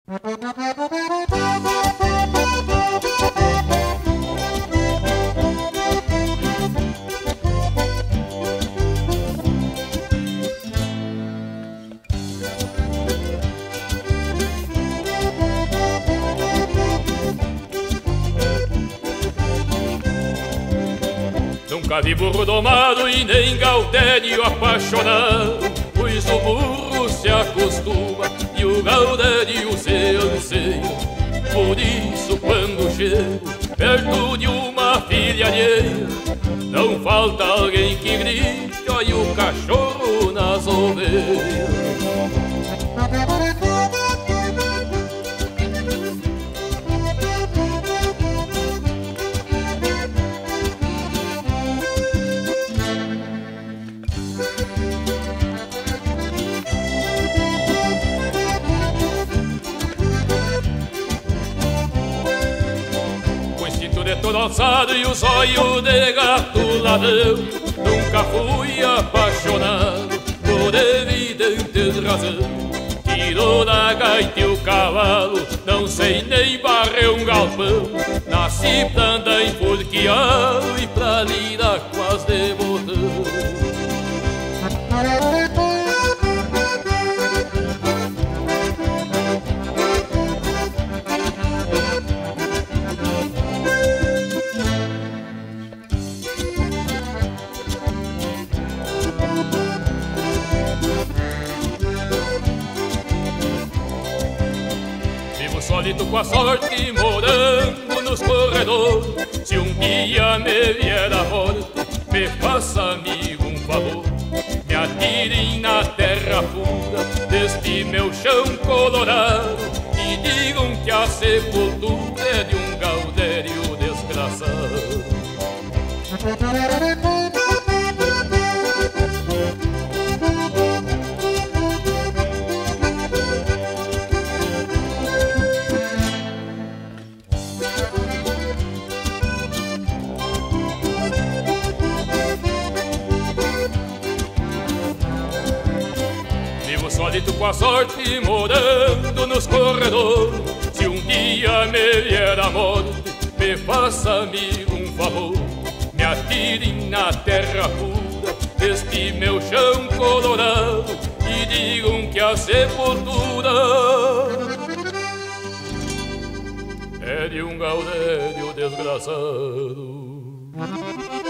Nunca vi burro domado e nem gaudério apaixonado, pois o burro se acostuma e o gaudério se anseia. Por isso quando chego perto de uma filha alheia, não falta alguém que grite: olha o cachorro nas ovelhas. Todo alçado e o zóio de gato ladrão, nunca fui apaixonado por evidente razão. Tirou da gaita e o cavalo, não sei nem barrer um galpão. Nasci pra andar enforqueado e pra lidar com as de botão. Solito com a sorte morando nos corredores, se um dia me vier a morte, me faça amigo um favor. Me atirem na terra funda deste meu chão colorado e digam que a sepultura é de um gaudério desgraçado. Solito com a sorte morando nos corredores, se um dia me vier a morte, me faça amigo um favor. Me atirem na terra pura deste meu chão colorado e digam que a sepultura é de um gaudério desgraçado.